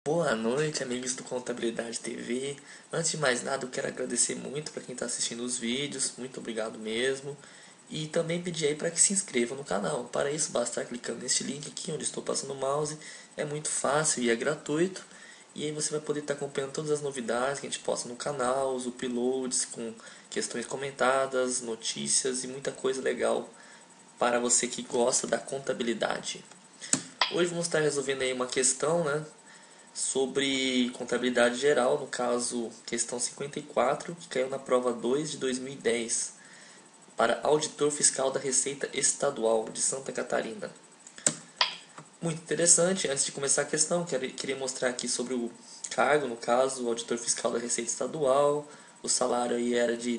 Boa noite, amigos do Contabilidade TV. Antes de mais nada, eu quero agradecer muito para quem está assistindo os vídeos, muito obrigado mesmo. E também pedir aí para que se inscreva no canal. Para isso, basta estar clicando neste link aqui onde estou passando o mouse. É muito fácil e é gratuito. E aí você vai poder estar acompanhando todas as novidades que a gente posta no canal, os uploads com questões comentadas, notícias e muita coisa legal para você que gosta da contabilidade. Hoje vamos estar resolvendo aí uma questão, né? Sobre contabilidade geral, no caso, questão 54, que caiu na prova 2 de 2010, para auditor fiscal da Receita Estadual de Santa Catarina. Muito interessante. Antes de começar a questão, queria mostrar aqui sobre o cargo, no caso, o auditor fiscal da Receita Estadual. O salário aí era de R$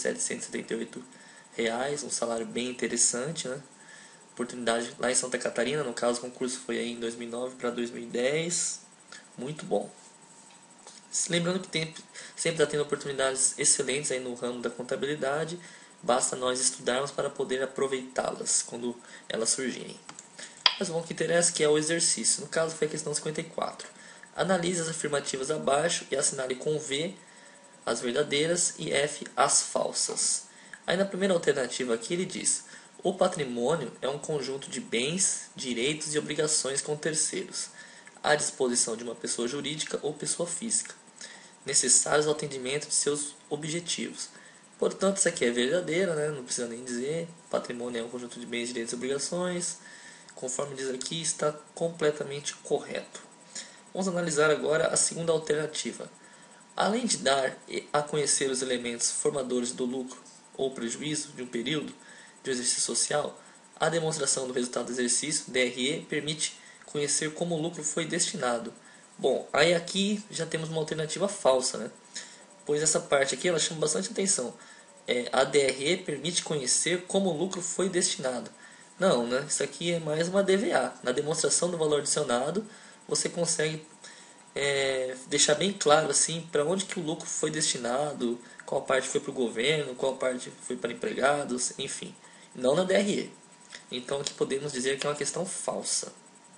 10.778, um salário bem interessante, né? Oportunidade lá em Santa Catarina, no caso, o concurso foi aí em 2009 para 2010. Muito bom. Lembrando que sempre está tendo oportunidades excelentes aí no ramo da contabilidade. Basta nós estudarmos para poder aproveitá-las quando elas surgirem. Mas o que interessa que é o exercício. No caso foi a questão 54. Analise as afirmativas abaixo e assinale com V as verdadeiras e F as falsas. Aí na primeira alternativa aqui ele diz: o patrimônio é um conjunto de bens, direitos e obrigações com terceiros, à disposição de uma pessoa jurídica ou pessoa física, necessários ao atendimento de seus objetivos. Portanto, isso aqui é verdadeira, né? Não precisa nem dizer. Patrimônio é um conjunto de bens, direitos e obrigações. Conforme diz aqui, está completamente correto. Vamos analisar agora a segunda alternativa. Além de dar a conhecer os elementos formadores do lucro ou prejuízo de um período de exercício social, a demonstração do resultado do exercício, DRE, permite conhecer como o lucro foi destinado. Bom, aí aqui já temos uma alternativa falsa, né? Pois essa parte aqui ela chama bastante atenção. A DRE permite conhecer como o lucro foi destinado. Não, né? Isso aqui é mais uma DVA. Na demonstração do valor adicionado, você consegue deixar bem claro assim para onde que o lucro foi destinado, qual parte foi para o governo, qual parte foi para empregados, enfim. Não na DRE. Então aqui podemos dizer que é uma questão falsa.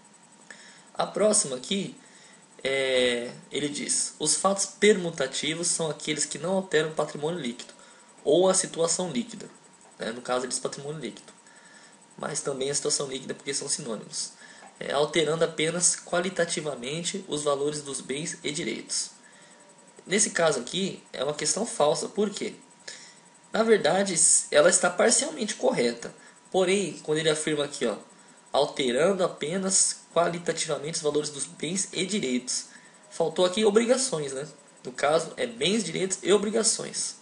A próxima aqui, ele diz: os fatos permutativos são aqueles que não alteram o patrimônio líquido ou a situação líquida. No caso, ele diz patrimônio líquido, mas também a situação líquida porque são sinônimos. Alterando apenas qualitativamente os valores dos bens e direitos. Nesse caso aqui, é uma questão falsa. Por quê? Na verdade, ela está parcialmente correta. Porém, quando ele afirma aqui, alterando apenas qualitativamente os valores dos bens e direitos, faltou aqui obrigações, né? No caso, é bens, direitos e obrigações.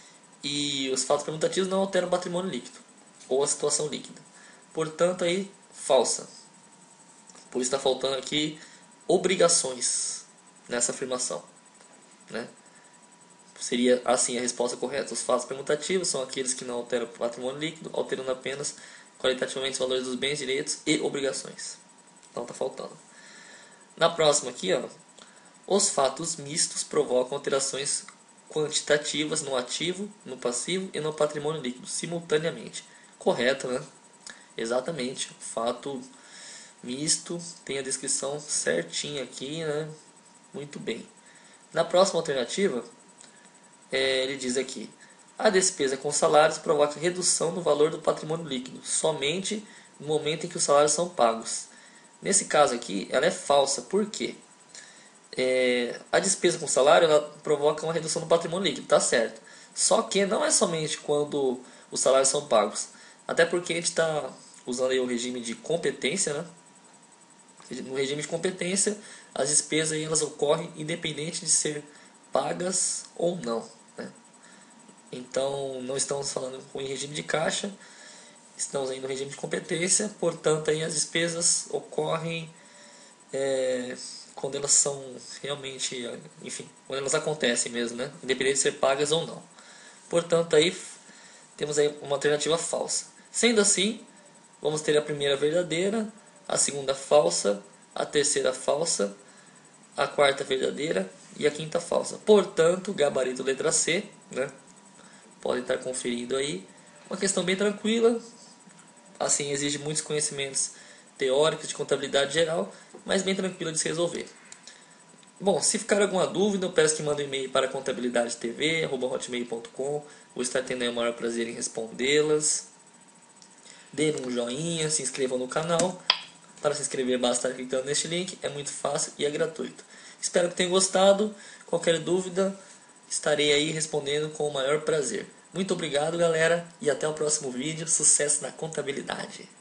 E os fatos permutativos não alteram o patrimônio líquido ou a situação líquida. Portanto, aí, falsa. Pois está faltando aqui obrigações nessa afirmação, né? Seria assim a resposta correta. Os fatos permutativos são aqueles que não alteram o patrimônio líquido, alterando apenas qualitativamente os valores dos bens, direitos e obrigações. Então está faltando. Na próxima aqui, os fatos mistos provocam alterações quantitativas no ativo, no passivo e no patrimônio líquido simultaneamente. Correto, né? Exatamente. O fato misto tem a descrição certinha aqui, né? Muito bem. Na próxima alternativa, ele diz aqui: a despesa com salários provoca redução no valor do patrimônio líquido somente no momento em que os salários são pagos. Nesse caso aqui, ela é falsa. Por quê? A despesa com salário ela provoca uma redução do patrimônio líquido, tá certo. Só que não é somente quando os salários são pagos. Até porque a gente está usando aí o regime de competência, né? No regime de competência, as despesas aí, elas ocorrem independente de ser pagas ou não, né? Então, não estamos falando em regime de caixa, estamos aí no regime de competência, portanto, aí as despesas ocorrem quando elas são realmente, enfim, quando elas acontecem mesmo, né? Independente de ser pagas ou não. Portanto, aí temos aí uma alternativa falsa. Sendo assim, vamos ter a primeira verdadeira, a segunda falsa, a terceira falsa, a quarta verdadeira e a quinta falsa. Portanto, gabarito letra C, né? Podem estar conferindo aí. Uma questão bem tranquila, assim, exige muitos conhecimentos teóricos de contabilidade geral, mas bem tranquila de se resolver. Bom, se ficar alguma dúvida, eu peço que mandem um e-mail para contabilidadetv@hotmail.com. Vou estar tendo aí o maior prazer em respondê-las. Dê um joinha, se inscrevam no canal. Para se inscrever basta estar clicando neste link, é muito fácil e é gratuito. Espero que tenham gostado. Qualquer dúvida, estarei aí respondendo com o maior prazer. Muito obrigado, galera, e até o próximo vídeo. Sucesso na contabilidade!